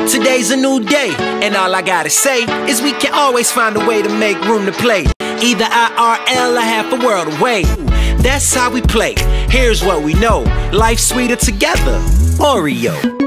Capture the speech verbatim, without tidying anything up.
Today's a new day, and all I gotta say is we can always find a way to make room to play. Either I R L or half a world away. That's how we play. Here's what we know: life's sweeter together. Oreo.